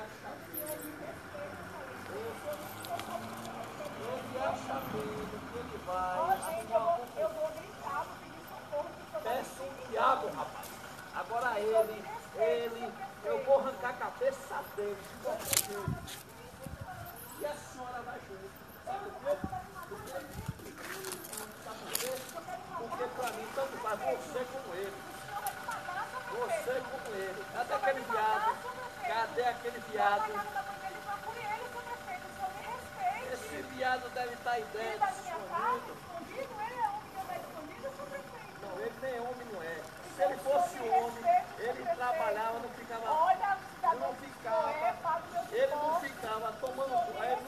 Ele acha mesmo que ele vai. Ó, gente, eu vou gritar, vou pedir socorro. Peça um diabo, rapaz. Agora eu vou arrancar a cabeça dele, de qualquer jeito. E a senhora vai junto. Sabe por quê? Porque para mim tanto faz você como ele. Você como ele. Cadê aquele viado? Cadê aquele viado? Esse viado deve estar em ideia de escondido. Não, ele nem homem não é. Se ele fosse homem, ele trabalhava, não ficava. Ele não ficava tomando. Ele